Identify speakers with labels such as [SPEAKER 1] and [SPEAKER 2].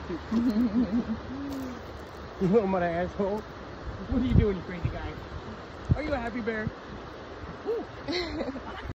[SPEAKER 1] You little mother asshole. What are you doing, you crazy guy? Are you a happy bear? Ooh.